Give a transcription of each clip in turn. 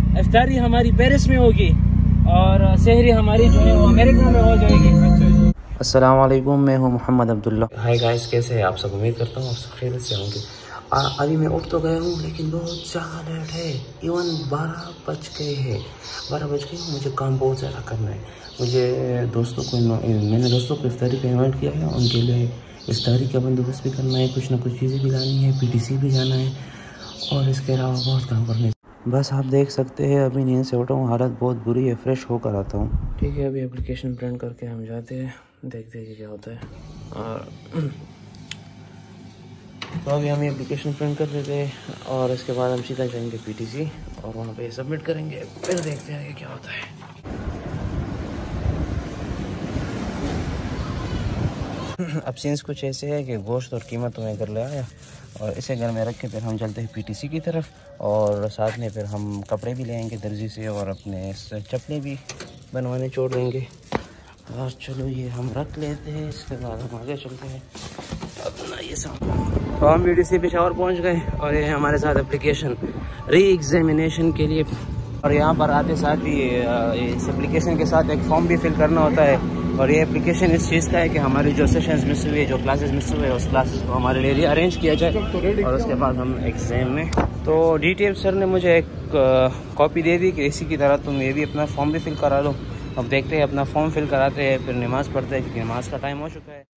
इफ्तारी हमारी पेरिस में होगी और सहरी हमारी जो है वो अमेरिका में हो जाएगी। अस्सलाम वालेकुम, मैं हूँ मोहम्मद अब्दुल्ला। हाय गाइस, कैसे हैं आप सब? उम्मीद करता हूँ आप सब खैरियत से होंगे। अभी मैं उठ तो गया हूँ लेकिन बहुत ज़्यादा लेट है। इवन 12 बज गए हैं, 12 बज गए। मुझे काम बहुत ज़्यादा करना है। मुझे मैंने दोस्तों को इफ्तारी पे इन्वाइट किया है। उनके लिए इफ्तारी का बंदोबस्त भी करना है, कुछ ना कुछ चीज़ें भी लानी है, PTC भी जाना है और इसके अलावा बहुत काम करने हैं। बस आप देख सकते हैं अभी नींद से उठा हूँ, हालत बहुत बुरी है। फ्रेश होकर आता हूँ। ठीक है, अभी एप्लीकेशन प्रिंट करके हम जाते हैं, देखते हैं क्या होता है। और तो अभी हम एप्लीकेशन प्रिंट कर लेते हैं और इसके बाद हम सीधा जाएंगे PTC और वहाँ पे सबमिट करेंगे। फिर देखते हैं क्या होता है। अब सीन्स कुछ ऐसे है कि गोश्त और कीमत तो मैं कर ले आया और इसे घर में रख के फिर हम चलते हैं PTC की तरफ और साथ में फिर हम कपड़े भी ले आएंगे दर्जी से और अपने चप्पलें भी बनवाने छोड़ देंगे। और चलो ये हम रख लेते हैं, इसके बाद हम आगे चलते हैं अपना ये सब। तो हम PTC पेशावर पहुंच गए और ये हमारे साथ एप्लीकेशन री एग्जामिनेशन के लिए। और यहाँ पर आते साथ ही इस एप्लीकेशन के साथ एक फॉर्म भी फिल करना होता है। और ये एप्लीकेशन इस चीज़ का है कि हमारी जो सेशंस मिस हुए, जो क्लासेस मिस हुए, उस क्लासेस को हमारे लिए अरेंज किया जाए और उसके बाद हम एग्ज़ाम में। तो DTM सर ने मुझे एक कॉपी दे दी कि इसी की तरह तुम ये भी अपना फॉर्म भी फिल करा लो। अब देखते हैं, अपना फॉर्म फिल कराते हैं, फिर नमाज़ पढ़ते हैं क्योंकि नमाज़ का टाइम हो चुका है।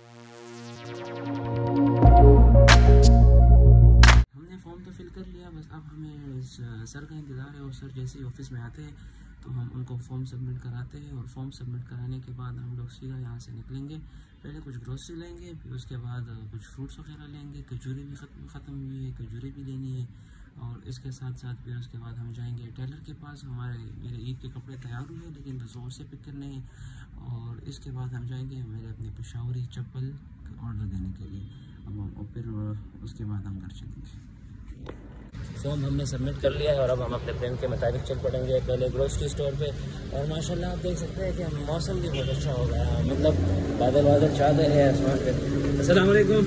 हमने फॉर्म तो फिल कर लिया, बस अब हमें सर का इंतज़ार है। और सर जैसे ही ऑफिस में आते हैं तो हम उनको फॉर्म सबमिट कराते हैं और फॉर्म सबमिट कराने के बाद हम लोग सीधा यहाँ से निकलेंगे। पहले कुछ ग्रोसरी लेंगे, फिर उसके बाद कुछ फ्रूट्स वगैरह लेंगे। खजूरें भी ख़त्म हुई है, खजूरें भी लेनी है। और इसके साथ साथ फिर उसके बाद हम जाएंगे टेलर के पास। मेरे ईद के कपड़े तैयार हुए हैं लेकिन बस से पिक करने हैं। और इसके बाद हम जाएंगे मेरे अपने पेशावरी चप्पल ऑर्डर देने के लिए। अब फिर उसके बाद हम घर चलेंगे। फॉर्म हमने सबमिट कर लिया है और अब हम अपने प्लान के मुताबिक चल पड़ेंगे पहले ग्रोसरी स्टोर पे। और माशाल्लाह आप देख सकते हैं कि मौसम भी बहुत अच्छा हो गया है, मतलब बादल चादर है आसमान पे। अस्सलाम वालेकुम।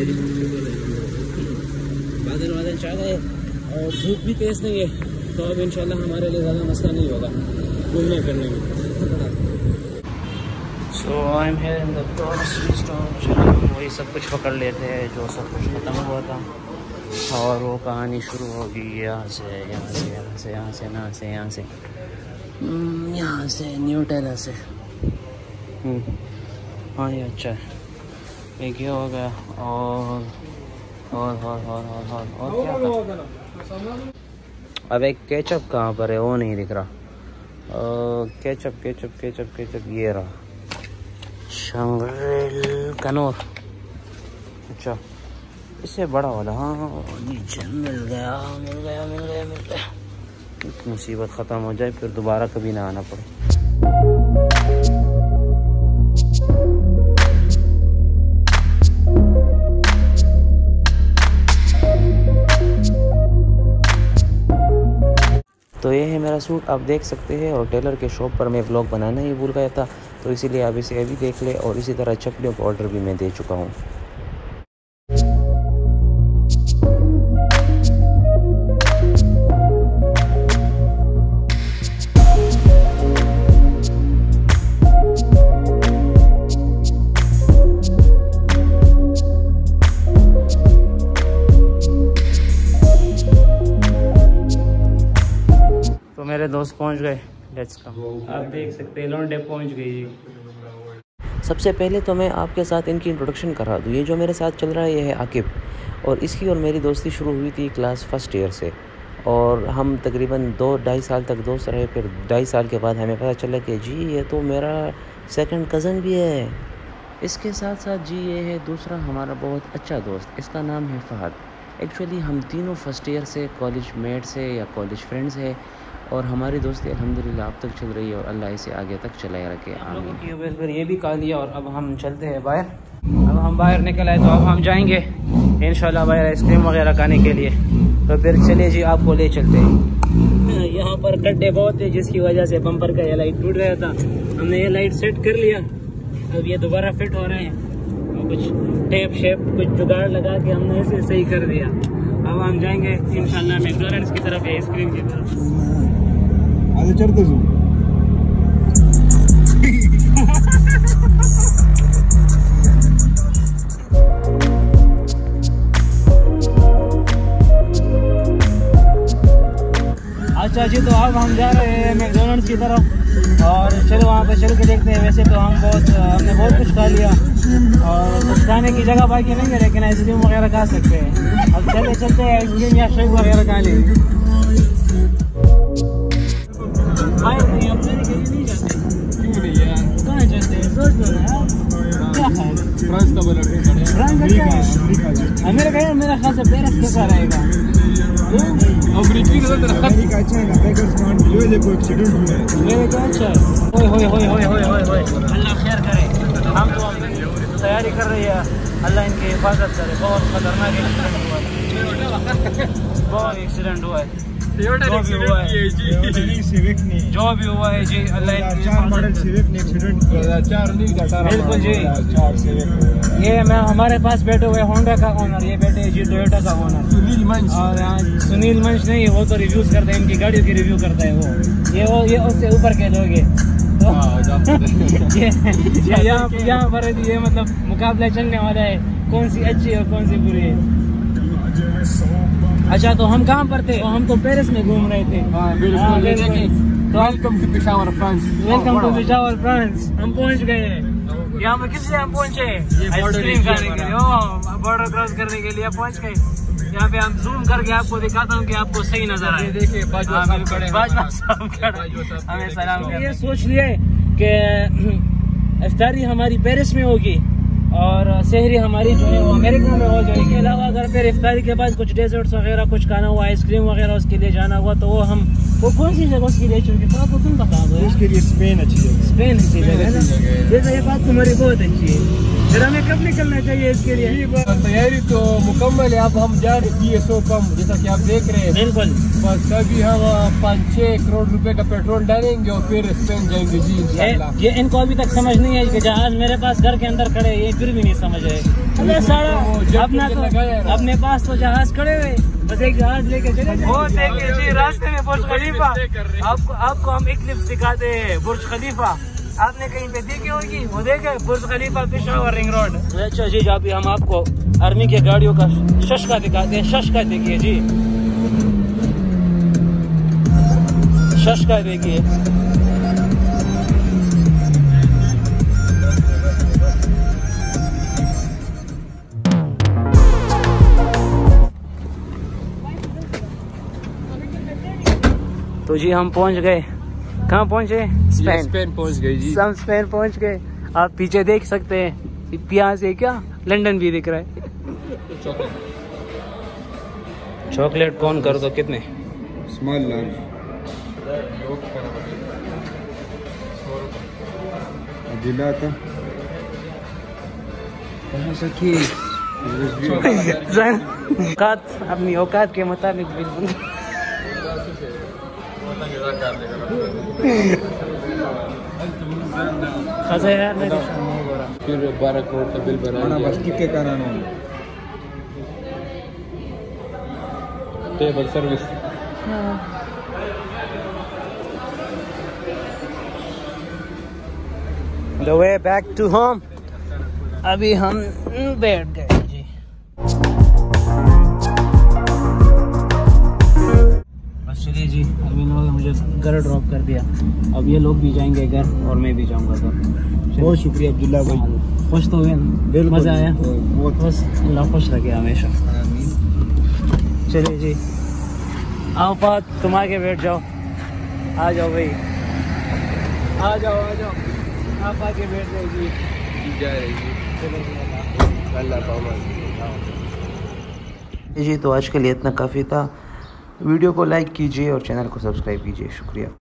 बादल चादर है और धूप भी तेज़ नहीं है, तो अब इंशाल्लाह हमारे लिए ज़्यादा मसला नहीं होगा घूमने फिरने में। So I am here in the grocery store. चलो वही सब कुछ पकड़ लेते हैं जो सब कुछ ख़त्म हुआ था और वो कहानी शुरू होगी यहाँ से न्यू टेलर से। हाँ ये अच्छा है, एक ये हो गया और क्या था? अब एक केचप कहाँ पर है वो नहीं दिख रहा। केचप ये रहा, शंग्रिल कनौर। अच्छा इससे बड़ा वाला, हाँ नीचे मिल गया। मुसीबत ख़त्म हो जाए फिर दोबारा कभी ना आना पड़े। तो ये है मेरा सूट, आप देख सकते हैं। और टेलर के शॉप पर मैं व्लॉग बनाना ही भूल गया था, तो इसीलिए आप इसे अभी देख ले। और इसी तरह चप्पलों का ऑर्डर भी मैं दे चुका हूँ। मेरे दोस्त पहुंच गए, लेट्स गो। आप देख सकते हैं लौंडे पहुंच गई। सबसे पहले तो मैं आपके साथ इनकी इंट्रोडक्शन करा दूँ। ये जो मेरे साथ चल रहा है ये है आकिब और इसकी और मेरी दोस्ती शुरू हुई थी क्लास फर्स्ट ईयर से और हम तकरीबन 2-2.5 साल तक दोस्त रहे। फिर 2.5 साल के बाद हमें पता चला कि जी ये तो मेरा सेकंड कज़न भी है। इसके साथ साथ जी ये है दूसरा हमारा बहुत अच्छा दोस्त, इसका नाम है फहद। एक्चुअली हम तीनों फर्स्ट ईयर से कॉलेज मेट्स है या कॉलेज फ्रेंड्स है और हमारी दोस्ती अल्हम्दुलिल्लाह अब तक चल रही है और अल्लाह इसे आगे तक चलाए रखे। आमीन। फिर ये भी खा लिया और अब हम चलते हैं बाहर। अब हम बाहर निकल आए तो अब हम जाएंगे इंशाल्लाह बाहर आइसक्रीम वगैरह खाने के लिए। तो फिर चलिए जी आपको ले चलते हैं। यहाँ पर गड्ढे बहुत थे जिसकी वजह से बम्पर का ये लाइट टूट गया था। हमने ये लाइट सेट कर लिया, अब ये दोबारा फिट हो रहे हैं। कुछ टेप शेप कुछ जुगाड़ लगा के हमने इसे सही कर दिया। अब हम जाएंगे इंशाल्लाह मैकडॉनल्ड्स की तरफ या आइसक्रीम की तरफ। चढ़ते जू अच्छा जी, तो अब हम जा रहे हैं मैकडॉनल्ड्स की तरफ और चलो वहाँ पे चल के देखते हैं। वैसे तो हमने बहुत कुछ खा लिया और कुछ खाने की जगह बाकी नहीं है, लेकिन आइसक्रीम वगैरह खा सकते हैं। अब चलते हैं आइसक्रीम या शेक वगैरह खा लेंगे। कहाँ चलते हैं? सोच लो ना यार, क्या खाए? मेरा ख्याल से पेरिस कैसा रहेगा? अल्लाह खैर करे। हम तो तैयारी कर रही है, अल्लाह इनकी हिफाजत करे। बहुत खतरनाक एक्सीडेंट हुआ है, बहुत एक्सीडेंट हुआ है, जो भी हुआ है जी, अल्लाह बिल्कुल जी। ये मैं हमारे पास बैठे हुए होंडा का ओनर, ये बैठे जी टोयोटा का ओनर सुनील मंच नहीं, वो तो रिव्यूज करते हैं, इनकी गाड़ियों की रिव्यू करता है वो। ये उससे ऊपर के लोग हैं तो यहाँ पर ये मतलब मुकाबला चलने वाला है, कौन सी अच्छी और कौन सी बुरी है। अच्छा, तो हम कहाँ पर थे? हम तो पेरिस में घूम रहे थे। Welcome to Peshawar France. Welcome to Peshawar France. हम पहुँच गए यहाँ पे। किस लिए हम पहुँचे? आइसक्रीम खाने के लिए। बॉर्डर क्रॉस करने के लिए पहुँच गए। यहाँ पे हम जूम करके आपको दिखाता हूँ कि आपको सही नजर आए। देखिए हमें सलाम। ये सोच लिए कि इफ्तारी हमारी पेरिस में होगी और शहरी हमारी जो है वो अमेरिका में हो जाएगी। इसके अलावा अगर फिर इफ्तारी के बाद कुछ डेजर्ट्स वगैरह कुछ खाना हुआ, आइसक्रीम वगैरह उसके लिए जाना हुआ, तो वो कौन सी जगह उसके लिए चुनके थोड़ा तो तुम बता दो। उसके लिए स्पेन अच्छी जगह, स्पेन अच्छी जगह है ना। जैसे ये बात तुम्हारी बहुत अच्छी है। फिर हमें कब निकलना चाहिए इसके लिए? तैयारी तो मुकम्मल है। अब हम जा रहे हैं कम, जैसा कि आप देख रहे हैं। बिल्कुल, बस अभी हम 5-6 करोड़ रुपए का पेट्रोल डालेंगे और फिर स्पेन जाएंगे जी इंशाल्लाह। ये इनको अभी तक समझ नहीं है कि जहाज मेरे पास घर के अंदर खड़े, ये फिर भी नहीं समझ रहे। अरे सारा अपना तो अपने पास तो जहाज खड़े हुए, बस एक जहाज लेके चले। वो देखिए जी रास्ते में बुर्ज खलीफा, आपको हम इक्लिप्स दिखाते हैं। बुर्ज खलीफा आपने कहीं पे देखी होगी, वो देखे Burj Khalifa Peshawar ring road. अच्छा जी, अभी हम आपको आर्मी के गाड़ियों का शशका दिखाते हैं। शशका देखिए जी, शशका देखिए। तो जी हम पहुंच गए। कहाँ पहुंचे? स्पेन पहुंच गए जी। हम स्पेन पहुंच गए। आप पीछे देख सकते हैं, यहाँ से क्या लंदन भी दिख रहा है। चॉकलेट कौन कर दो? कितने? स्मॉल लार्ज दिला था औकात, अपनी औकात के मुताबिक बिल्कुल। फिर 12 करोड़ का बिल बना बस टिके का नाम table service. The way back to home। अभी हम बैठ गए जी। बस चलिए जी, अभी लोग मुझे घर ड्रॉप कर दिया। अब ये लोग भी जाएंगे घर और मैं भी जाऊंगा घर। बहुत शुक्रिया अब्दुल्ला भाई। खुश तो हुए ना? मजा आया? बस अल्लाह खुश रखे हमेशा। चलिए जी, आओ बात, तुम आगे बैठ जाओ। आ जाओ भाई, आ जाओ आप आगे बैठ जाओ जी। जा रही जी। तो आज के लिए इतना काफ़ी था। वीडियो को लाइक कीजिए और चैनल को सब्सक्राइब कीजिए। शुक्रिया।